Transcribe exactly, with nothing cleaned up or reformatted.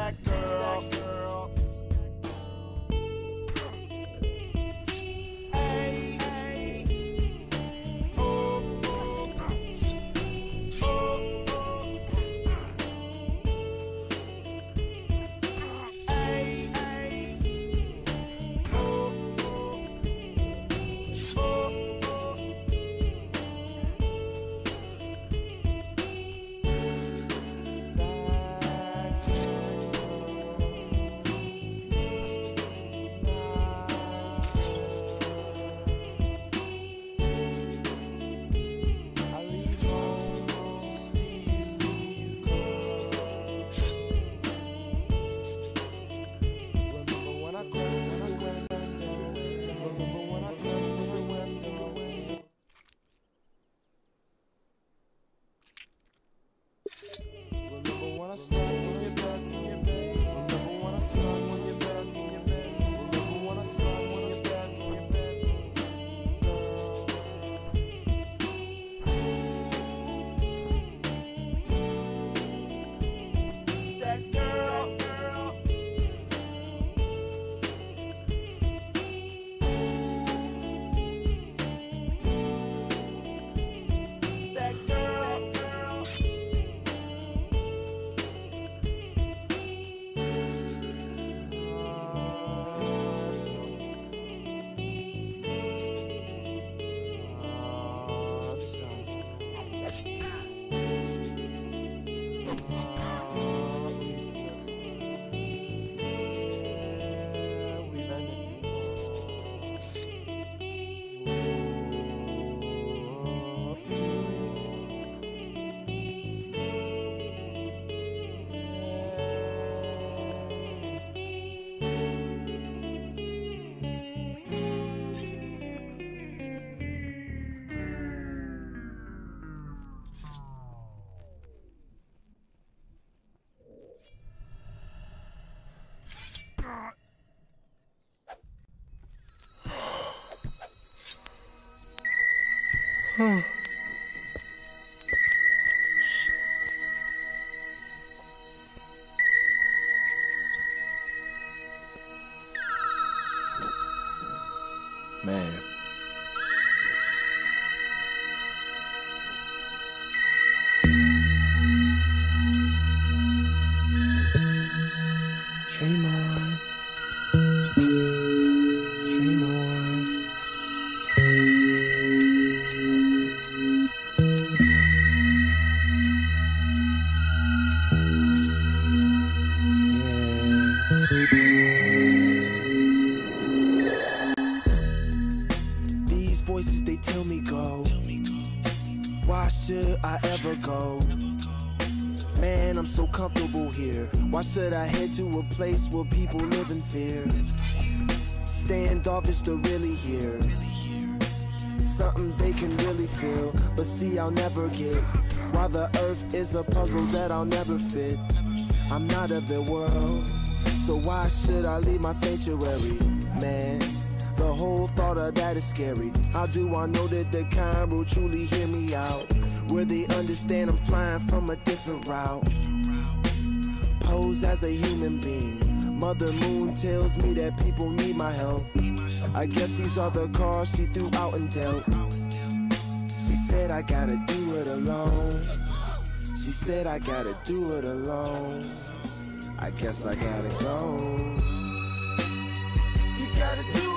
that girl, girl. Hey, hey. Oh, oh, oh, oh. Hey, hey. Oh, oh, oh, oh. Hmm. Man. Dream on. Dream on. These voices, they tell me go. Why should I ever go? Man, I'm so comfortable here. Why should I head to a place where people live in fear? Standoffish to really hear something they can really feel, but see, I'll never get why the earth is a puzzle that I'll never fit. I'm not of the world, so why should I leave my sanctuary? Man, the whole thought of that is scary. How do I know that the kind will truly hear me out? Where they understand I'm flying from a different route. Pose as a human being. Mother Moon tells me that people need my help. I guess these are the cards she threw out and dealt. She said I gotta do it alone. She said I gotta do it alone. I guess I gotta go. You gotta do